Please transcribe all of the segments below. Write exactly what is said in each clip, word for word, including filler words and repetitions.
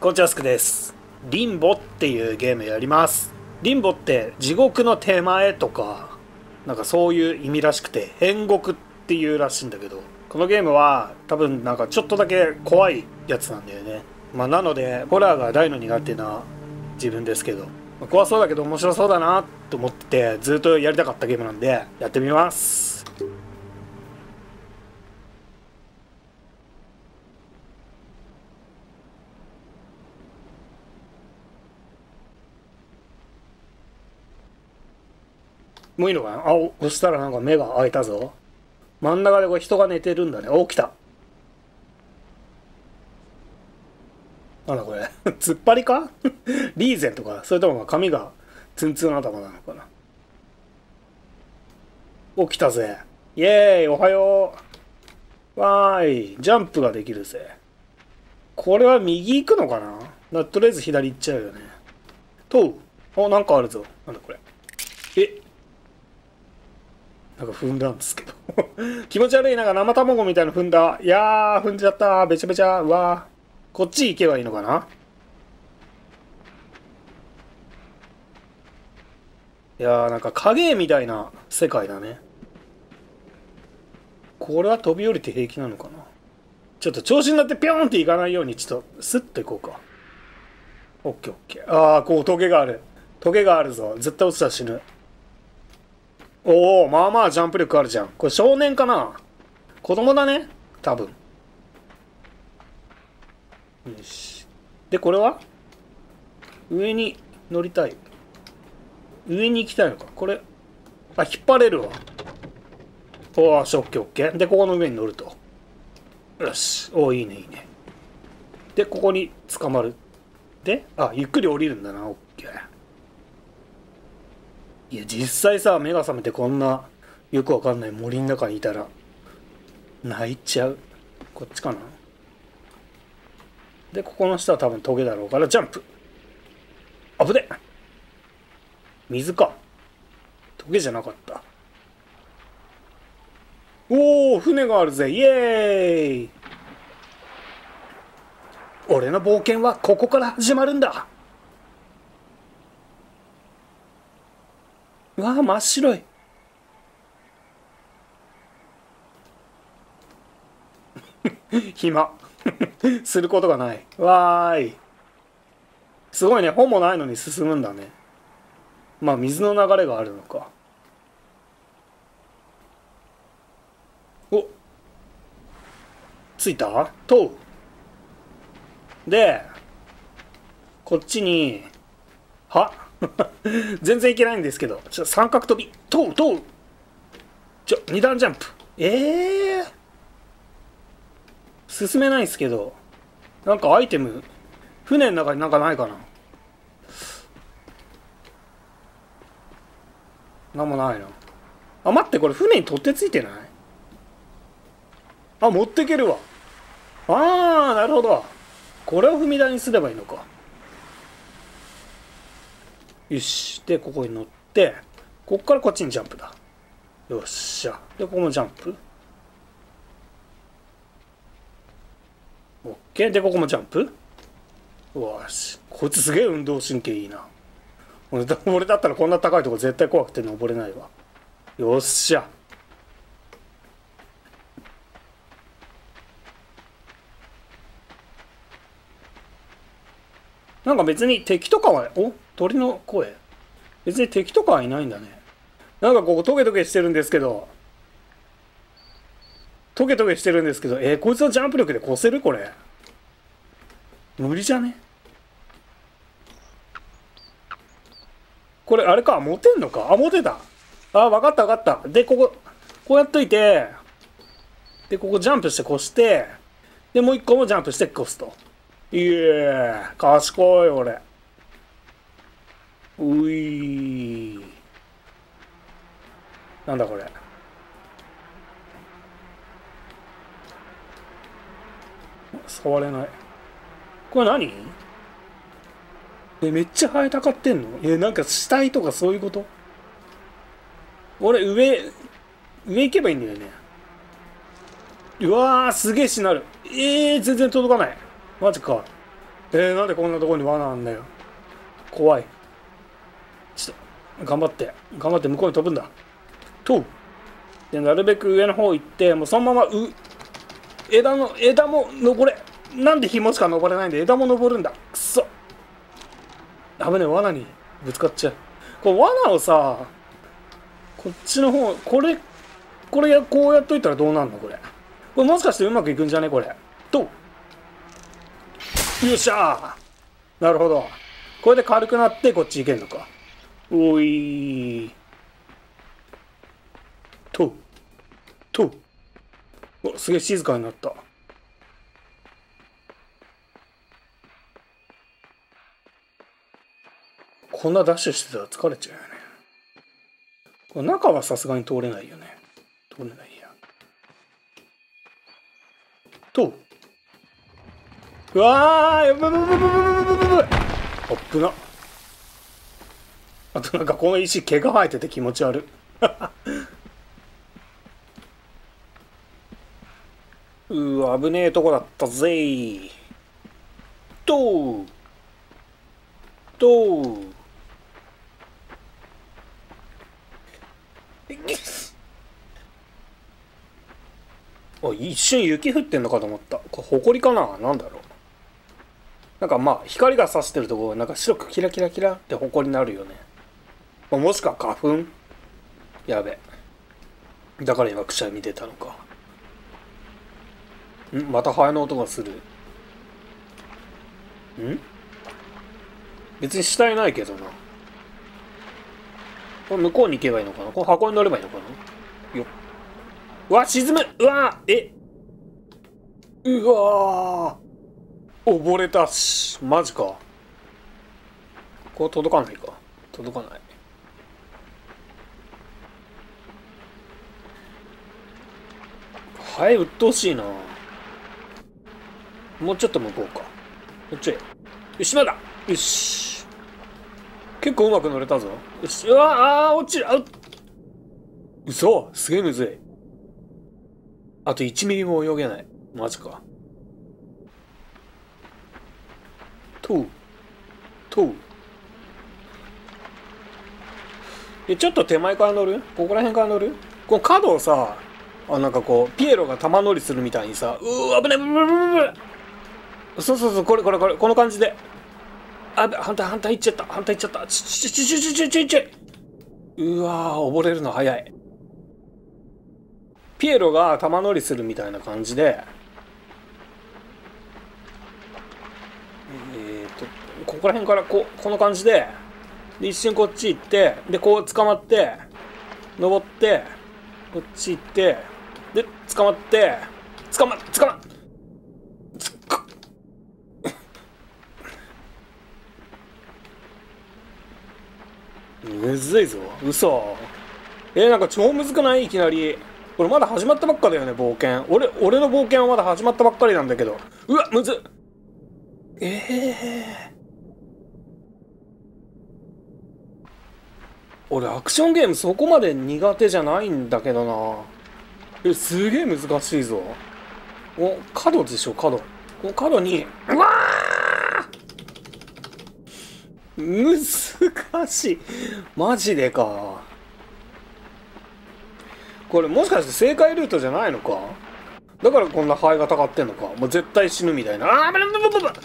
こんにちは、スクです。リンボっていうゲームやります。リンボって地獄の手前とか、なんかそういう意味らしくて、変獄っていうらしいんだけど、このゲームは多分なんかちょっとだけ怖いやつなんだよね。まあなので、ホラーが大の苦手な自分ですけど、まあ怖そうだけど面白そうだなと思ってて、ずっとやりたかったゲームなんで、やってみます。もういいのかなあ、押したらなんか目が開いたぞ。真ん中でこれ人が寝てるんだね。お、来た。なんだこれ。突っ張りかリーゼントかそれとも髪がツンツン頭なのかな。お、来たぜ。イエーイ、おはよう。わーい、ジャンプができるぜ。これは右行くのかななとりあえず左行っちゃうよね。とう。お、なんかあるぞ。なんだこれ。えなんか踏んだんですけど気持ち悪い。なんか生卵みたいな踏んだ。いやー、踏んじゃった。べちゃべちゃ。うわー。こっち行けばいいのかないやー、なんか影みたいな世界だね。これは飛び降りて平気なのかな。ちょっと調子になってピョーンっていかないように、ちょっとスッと行こうか。オッケーオッケー。あー、こうトゲがある。トゲがあるぞ。絶対落ちたら死ぬ。おお、まあまあジャンプ力あるじゃん。これ少年かな。子供だね多分。よし。で、これは上に乗りたい。上に行きたいのか。これ、あ、引っ張れるわ。おーし、オッケーオッケー。で、ここの上に乗ると。よし。おーいいね、いいね。で、ここに捕まる。で、あ、ゆっくり降りるんだな、オッケー。いや、実際さ、目が覚めてこんな、よくわかんない森の中にいたら、泣いちゃう。こっちかな。で、ここの下は多分トゲだろうから、ジャンプ。あぶね。水か。トゲじゃなかった。おお、船があるぜ。イエーイ。俺の冒険はここから始まるんだ。うわあ、真っ白い。暇。することがない。わーい。すごいね。本もないのに進むんだね。まあ、水の流れがあるのか。お、着いたとう。で、こっちに、は全然いけないんですけど。ちょ、三角跳び。とう、とう。ちょ、二段ジャンプ。ええー。進めないんすけど。なんかアイテム、船の中になんかないかな。なんもないな。あ、待って、これ船に取っ手ついてない？あ、持ってけるわ。あー、なるほど。これを踏み台にすればいいのか。よし。で、ここに乗って、こっからこっちにジャンプだ。よっしゃ。で、ここもジャンプ。オッケー。で、ここもジャンプ。よし。こいつすげえ運動神経いいな。俺だ俺だったらこんな高いとこ絶対怖くて登れないわ。よっしゃ。なんか別に敵とかは、お鳥の声。別に敵とかはいないんだね。なんかここトゲトゲしてるんですけど。トゲトゲしてるんですけど、えー、こいつのジャンプ力で越せるこれ。無理じゃね？これあれか、持てんのか。あ、持てた。あ、わかったわかった。で、ここ、こうやっといて、で、ここジャンプして越して、で、もう一個もジャンプして越すと。いえー、賢い、俺。ういー。なんだこれ。触れない。これ何？え、めっちゃ生えたかってんの？え、なんか死体とかそういうこと？俺、上、上行けばいいんだよね。うわー、すげえしなる。えー、全然届かない。マジか。 えー、なんでこんなところに罠あんだよ。怖い。ちょっと頑張って頑張って向こうに飛ぶんだと。でなるべく上の方行って、もうそのままう枝の枝も登れ。なんで紐しか登れないんで枝も登るんだ。くそ危ねえ、罠にぶつかっちゃう。こう罠をさ、こっちの方、これこれやこうやっといたらどうなんのこれ。これもしかしてうまくいくんじゃねこれと。よっしゃー。なるほど、これで軽くなってこっち行けんのか。おいとと。お、すげえ静かになった。こんなダッシュしてたら疲れちゃうよね。これ中はさすがに通れないよね。通れないやと。うわー、やばいやばいやばいやばいやばいやばい。あっぶな。あとなんかこの石毛が生えてて気持ち悪い。うわ危ねえとこだったぜー。ととあ、一瞬雪降ってんのかと思った。これ埃かな、なんだろう。なんかまあ光が差してるところなんか白くキラキラキラって埃になるよね。もしくは花粉。やべ、だから今くしゃみ出たのか。ん、またハエの音がする。ん、別に下にないけどな。これ向こうに行けばいいのかな。この箱に乗ればいいのかな。よっ。うわ沈む。うわえうわー、溺れたし。マジか。こう届かないか。届かない。ハエうっとうしいな。もうちょっと向こうか。こっちへ。よし、まだ。よし。結構うまく乗れたぞ。よし。うわあー、落ちる。あう嘘、すげえむずい。あといちミリも泳げない。マジか。とう。とう。え、ちょっと手前から乗る？ここら辺から乗る？この角をさ、あ、なんかこう、ピエロが玉乗りするみたいにさ、うー、危ねえ、ブブブブブ。そうそうそう、これこれこれ、この感じで。あ、反対反対行っちゃった。反対行っちゃった。ちちちちちちちちち。うわー、溺れるの早い。ピエロが玉乗りするみたいな感じで、えっと、ここら辺からこう、この感じで、で、一瞬こっち行って、で、こう捕まって、登って、こっち行って、で、捕まって、捕ま、捕ま、つかむずいぞ。嘘。えー、なんか超むずくない？いきなり。これまだ始まったばっかだよね、冒険。俺、俺の冒険はまだ始まったばっかりなんだけど。うわ、むずっ。ええー。俺、アクションゲームそこまで苦手じゃないんだけどな。え、すげえ難しいぞ。お、角でしょ、角。この角に、うわー難しい。マジでか。これもしかして正解ルートじゃないのか。だからこんなハエがたかってんのか。もう絶対死ぬみたいな。あー、ブルブルブルブル。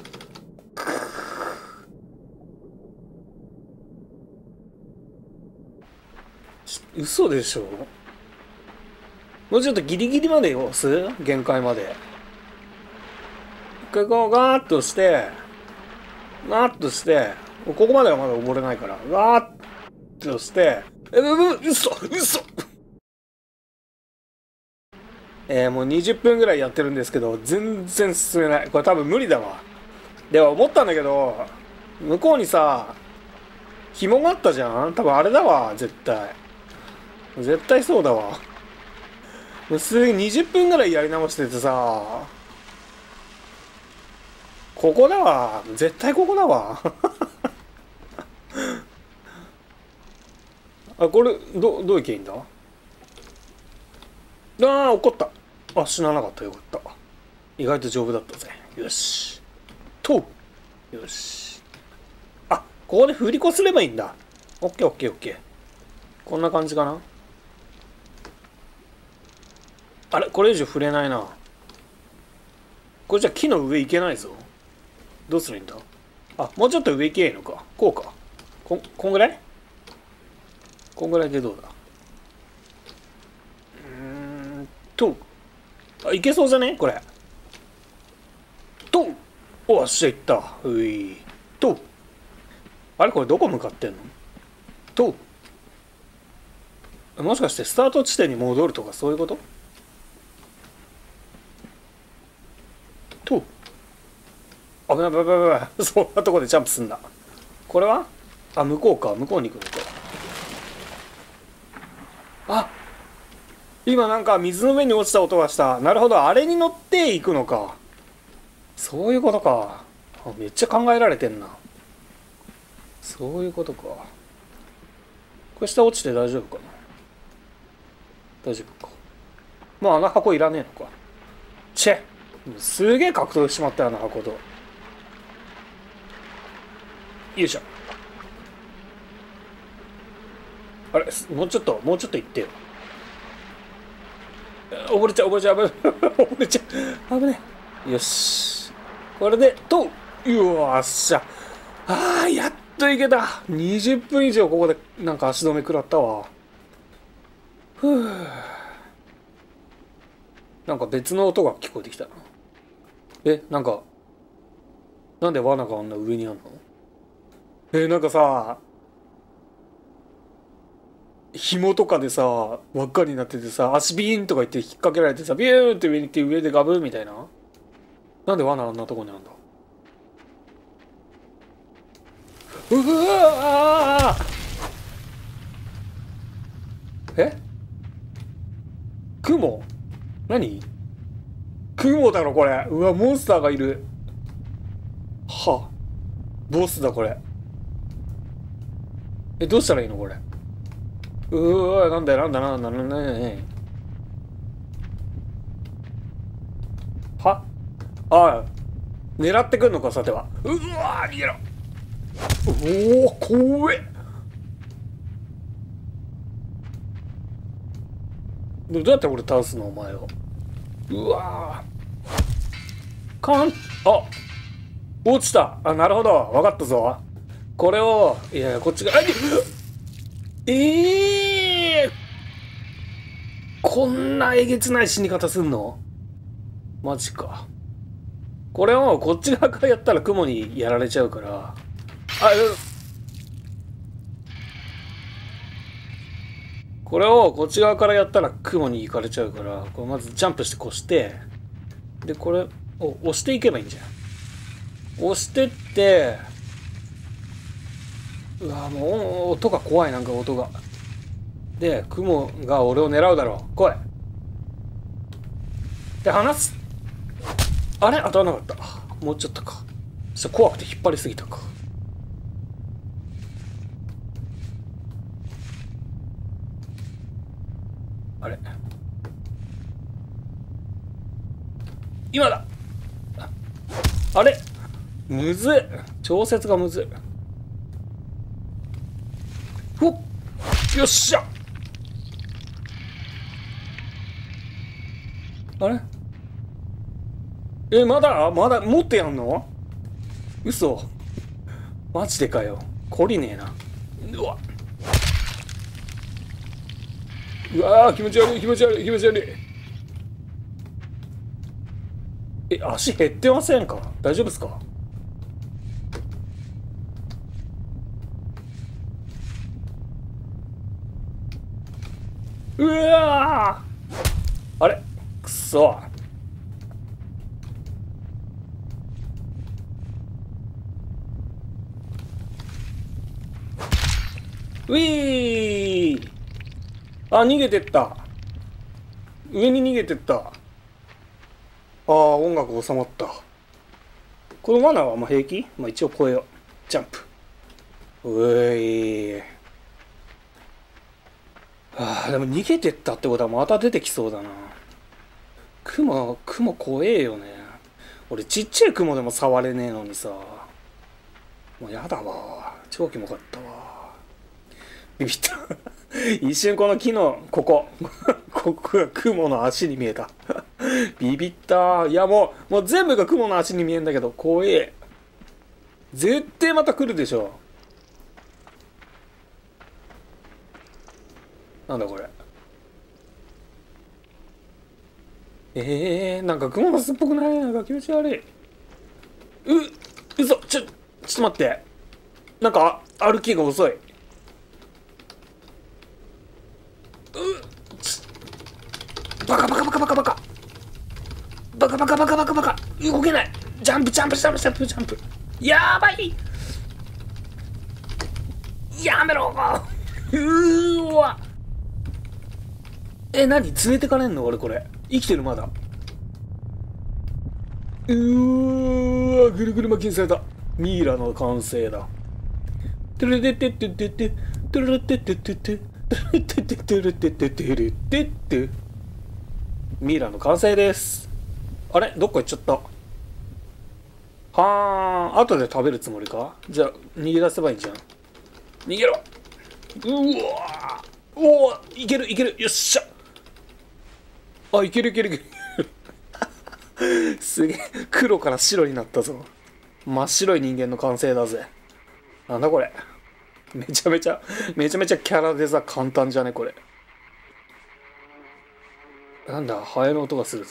嘘でしょ。もうちょっとギリギリまで押す？限界まで。一回こうガーッとして、ガーッとして、ここまではまだ溺れないから、ガーッとして、え、う、う、嘘嘘えー、もうにじゅっぷんぐらいやってるんですけど、全然進めない。これ多分無理だわ。では思ったんだけど、向こうにさ、紐があったじゃん？多分あれだわ、絶対。絶対そうだわ。もうすげえにじゅっぷんぐらいやり直しててさ、ここだわ。絶対ここだわ。あ、これ、ど、どういけばいいんだ？ああ、怒った。あ、死ななかった。よかった。意外と丈夫だったぜ。よし。と、 よし。あ、ここで振り子すればいいんだ。オッケーオッケーオッケー。こんな感じかな。あれ、これ以上触れないな。これじゃ木の上行けないぞ。どうするんだ。あ、もうちょっと上行けばいいのか。こうか。こ、こんぐらいこんぐらいでどうだ。うーんと。あ、いけそうじゃねこれ。と。おっしゃ、いった。うい。と。あれこれどこ向かってんのと。もしかしてスタート地点に戻るとかそういうことと。危ない危ない危ない危ない。そんなとこでジャンプすんだ。これはあ、向こうか。向こうに行くのか。あ、今なんか水の上に落ちた音がした。なるほど。あれに乗って行くのか。そういうことか。あ、めっちゃ考えられてんな。そういうことか。これ下落ちて大丈夫かな。大丈夫か。もうあの箱いらねえのか。チェすげえ格闘してしまったよ、あの箱と。よいしょ。あれもうちょっともうちょっと行ってよ。溺れちゃう溺れちゃう溺れちゃう危ねえ。よし、これでとうよっしゃ。あーやっといけた。にじゅっぷん以上ここでなんか足止め食らったわ。ふう、なんか別の音が聞こえてきたな。え、なんかなんで罠があんな上にあんの。え、なんかさ、紐とかでさ輪っかになっててさ、足ビーンとか言って引っ掛けられてさ、ビューンって上に行って上でガブーみたいな。なんで罠あんなとこにあんだ。うわー、え、雲、何雲だろこれ。うわ、モンスターがいる。はあ、ボスだこれ。え、どうしたらいいのこれ。うわ、なんだよなんだなんだなんだなんだ。はああ、狙ってくんのかさては。うわー、逃げろ。おお、怖え。どうやって俺倒すのお前を。うわー、かん、あ、落ちた。あ、なるほど、分かったぞ。これを、いやいや、こっちが、あ、ええー、こんなえげつない死に方すんのマジか。これをこっち側からやったら雲にやられちゃうから。あ、これをこっち側からやったら雲に行かれちゃうから、これまずジャンプして越して、で、これを押していけばいいんじゃん。押してって、うわ、もう音が怖い、なんか音が。で、雲が俺を狙うだろう。来い。で、離す。あれ当たらなかった。もうちょっとか。ちょっと怖くて引っ張りすぎたか。あれ今だ。あれむずい。調節がむずい。ほっ、よっしゃ。あれえ、まだまだ持ってやんの。嘘。マジでかよ。懲りねえな。うわ、うわー、気持ち悪い気持ち悪い気持ち悪い。え、足減ってませんか。大丈夫ですか。うわー、あれくそ。ウィー、あ、逃げてった。上に逃げてった。ああ、音楽収まった。このマナーはまあ平気。まあ一応超えよう。ジャンプ。うえい。ああ、でも逃げてったってことはまた出てきそうだな。雲、雲怖えよね。俺ちっちゃい雲でも触れねえのにさ。 もうやだわ。超キモかったわ。ビビった一瞬この木のここここが雲の足に見えたビビった。いやもうもう全部が雲の足に見えんだけど怖え。絶対また来るでしょ。なんだこれ。えー、なんか雲の巣っぽくない？なんか気持ち悪い。う嘘ちょちょっと待って。なんか歩きが遅い。うバカバカバカバカバカバカバカバカバカバカ動けない。ジャンプジャンプジャンプジャンプジャンプ。やばい。やめろうーわ。え、何連れてかれんの俺これ。生きてるまだ。うーわ、ぐるぐる巻きにされた。ミイラの完成だ。トゥルテテテテテトゥルテテテテトゥルテテテルテテテルテテ。ミイラの完成です。あれどっか行っちゃった。はーん、後で食べるつもりか。じゃあ逃げ出せばいいじゃん。逃げろ。うわー、おお、いけるいける。よっしゃ。あ、いけるいけるいけるすげえ、黒から白になったぞ。真っ白い人間の完成だぜ。なんだこれ。めちゃめちゃめちゃめちゃキャラデザ簡単じゃねこれ。なんだ、ハエの音がするぞ。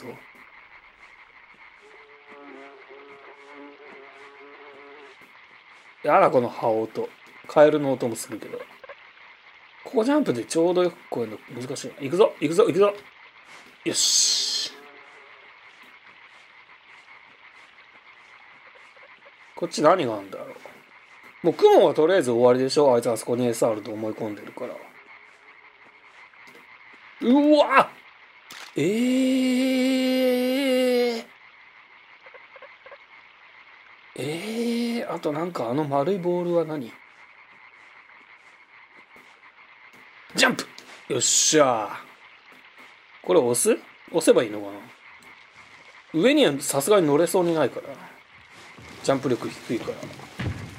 やだこの羽音。カエルの音もするけど。ここジャンプでちょうどよくこういうの難しい。行くぞ行くぞ行くぞ。よし。こっち何があるんだろう。もう雲はとりあえず終わりでしょ。あいつあそこに餌あると思い込んでるから。うわえー、えー、あとなんかあの丸いボールは何？ジャンプ。よっしゃー。これ押す？押せばいいのかな。上にはさすがに乗れそうにないから。ジャンプ力低いから。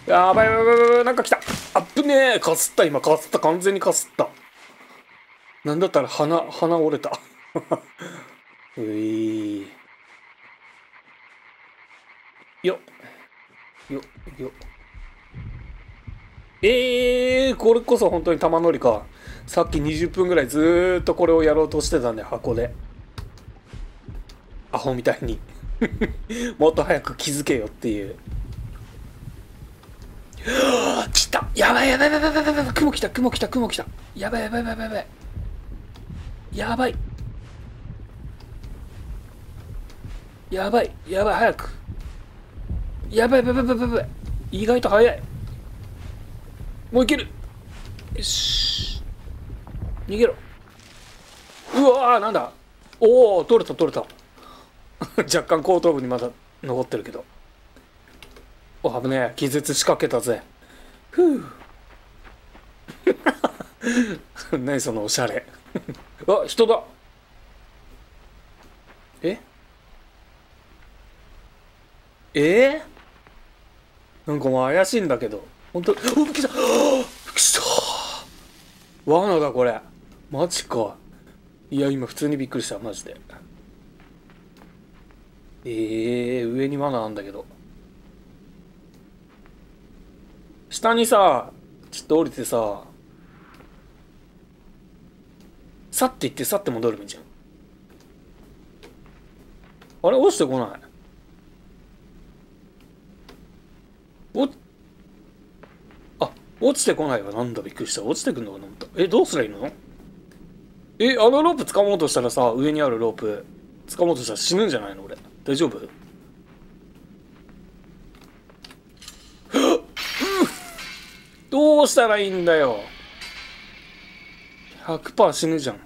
やばいやばいやばいやばい。なんか来た。あっぶねえ。かすった今。かすった。完全にかすった。なんだったら鼻、鼻折れた。ういー。よよよえー、これこそ本当に玉乗りか。さっきにじゅっぷんぐらいずーっとこれをやろうとしてたんで、箱で。アホみたいにもっと早く気づけよっていう。来た。やばいやばいやばいやばいやばい。雲来た雲来た雲来た。やばいやばいやばいやばいやばいやばいやばい。早く。やばいやばいやばいやばい。意外と早い。もういける。よし。逃げろ。うわーなんだ。おお取れた取れた若干後頭部にまだ残ってるけど。お危ねえ。気絶仕掛けたぜ。ふう何そのおしゃれあ人だ。ええー、なんかもう怪しいんだけど本当。お来た来た。罠だこれ。マジか。いや今普通にびっくりしたマジで。えー、上に罠なんだけど。下にさちょっと降りてさ去っていって去って戻るみじゃん。あれ落ちてこない。おあ落ちてこないわ。なんだびっくりした。落ちてくんのかなと思った。えどうすりゃいいの。えあのロープ掴もうとしたらさ上にあるロープ掴もうとしたら死ぬんじゃないの俺。大丈夫。どうしたらいいんだよ。 ひゃくパーセント 死ぬじゃん。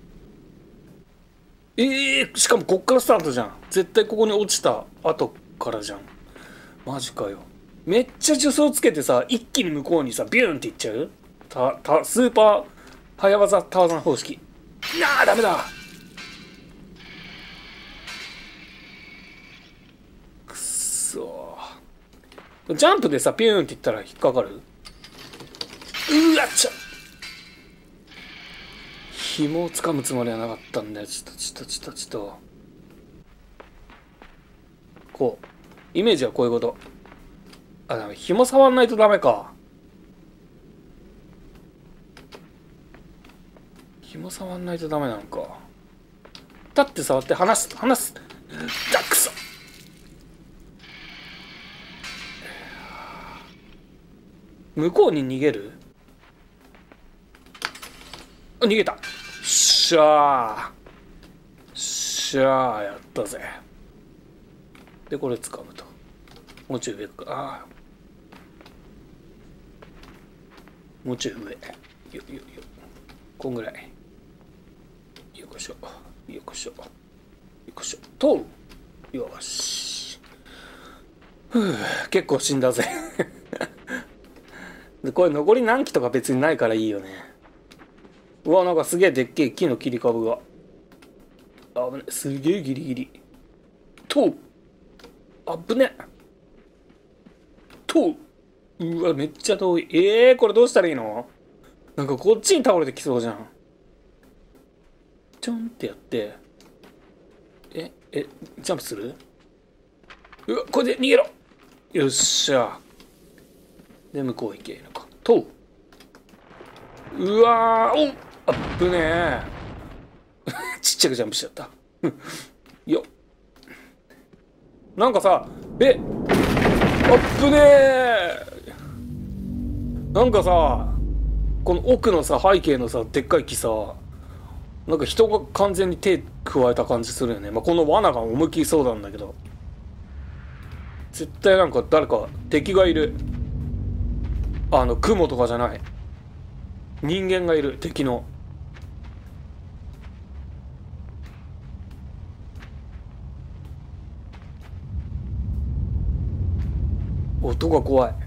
ええー、しかもこっからスタートじゃん。絶対ここに落ちた後からじゃん。マジかよ。めっちゃ助走つけてさ一気に向こうにさビューンっていっちゃう。たたスーパー早技タワーザン方式。なあダメだ。くっそジャンプでさピューンっていったら引っかかる。うわっちゃ、紐をつかむつもりはなかったんだよ。ちょっとちょっとちょっとちょっとこうイメージはこういうこと。あ、ダメ、紐触んないとダメか。紐触んないとダメなのか。立って触って離す離す。だくそ。向こうに逃げる。あ、逃げた。しゃーしゃー、やったぜ。でこれ掴むと。もうちょい上か。あ、もうちょい上。よよよ、こんぐらい。よこしょよこしょよこしょと。よし。ふう、結構死んだぜ。でこれ残り何機とか別にないからいいよね。うわ、なんかすげえでっけえ木の切り株が。あぶね、すげえギリギリ。とあぶねと。うわ、めっちゃ遠い。えー、これどうしたらいいの。なんかこっちに倒れてきそうじゃん。ちょんってやって、ええジャンプする。うわ、これで逃げろ。よっしゃ。で向こう行けるのかと。うわー、おっ、あっぶねえ。ちっちゃくジャンプしちゃった。よっ、なんかさ、えあっぶねえ。なんかさ、この奥のさ背景のさでっかい木さ、なんか人が完全に手加えた感じするよね。まあ、この罠が思いっきりそうなんだけど、絶対なんか誰か敵がいる。あの雲とかじゃない、人間がいる、敵の。音が怖い。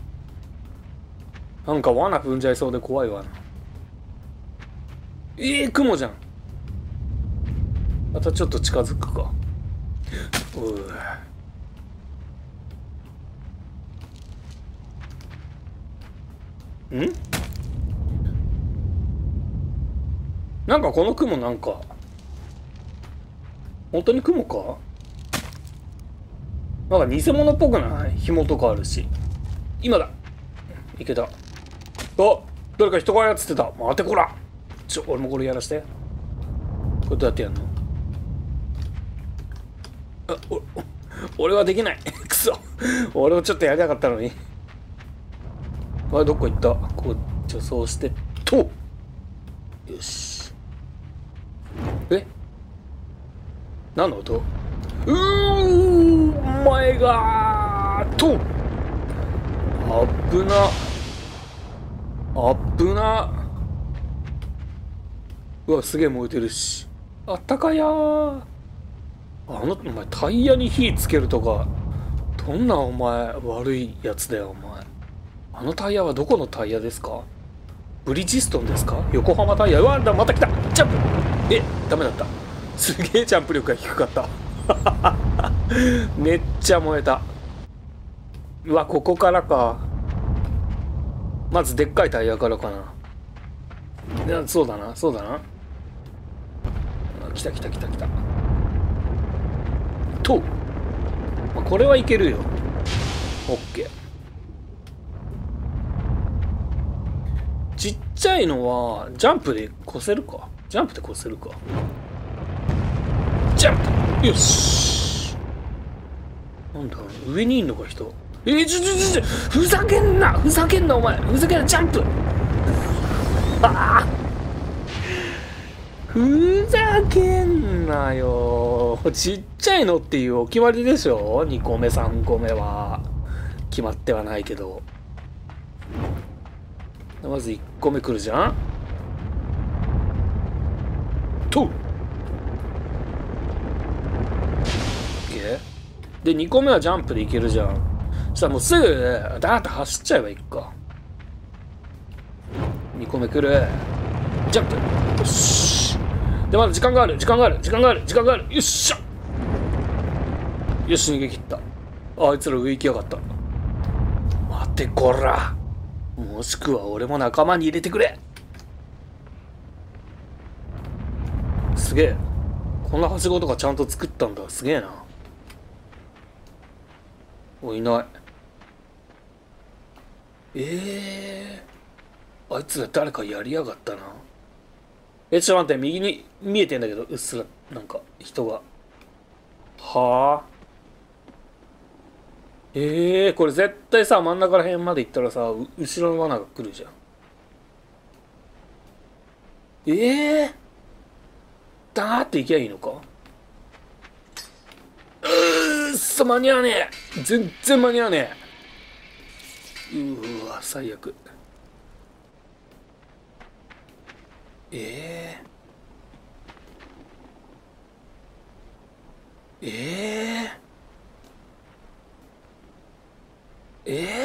なんか罠踏んじゃいそうで怖いわな。えー、雲じゃん。またちょっと近づくか。うんん、なんかこの雲なんか本当に雲か。なんか偽物っぽくない？紐とかあるし。今だ。いけた。あ、誰か人が操ってた。待てこら。ちょ、俺もこれやらして。これどうやってやんの。あ、お俺はできない。くそ。俺もちょっとやりたかったのに。あれどこ行った。こう助走してと。よし。え、何の音。うー、お前がーと。あっぶなあっぶな。うわ、すげえ燃えてるし。あったかやー。あのお前タイヤに火つけるとか、どんなお前悪いやつだよお前。あのタイヤはどこのタイヤですか。ブリヂストンですか。横浜タイヤ。うわ、また来た。ジャンプ。え、ダメだった。すげえジャンプ力が低かった。めっちゃ燃えた。うわ、ここからか。まずでっかいタイヤからかな。いや、そうだなそうだな。来た来た来た来たと、まあ、これはいけるよ。オッケー。ちっちゃいのはジャンプで越せるか。ジャンプで越せるか。ジャンプ。よし。なんだ上にいんのか人。えー、ちょちょちょちょ、ふざけんなふざけんなお前、ふざけんな。ジャンプ。ああ、ふざけんなよ。ちっちゃいのっていうお決まりでしょ。にこめさんこめは決まってはないけど、まずいっこめくるじゃんと。でにこめはジャンプでいけるじゃん。そしたらもうすぐダーッと走っちゃえばいいか。にこめくる。ジャンプ。よし。でまだ時間がある時間がある時間がある時間がある。よっしゃ。よし、逃げ切った。あいつら上行きやがった。 待てこら、もしくは俺も仲間に入れてくれ。すげえ、こんなはしごとかちゃんと作ったんだ。すげえな。お、いない。ええー、あいつら誰かやりやがったな。え、ちょっと待って、右に見えてんだけど、うっすらなんか人が。はあ。ええー、これ絶対さ、真ん中ら辺まで行ったらさ、う後ろの罠が来るじゃん。ええー、だーって行きゃいいのか。うーっそ、間に合わねえ。全然間に合わねえ。うーわ、最悪。ええー、ええ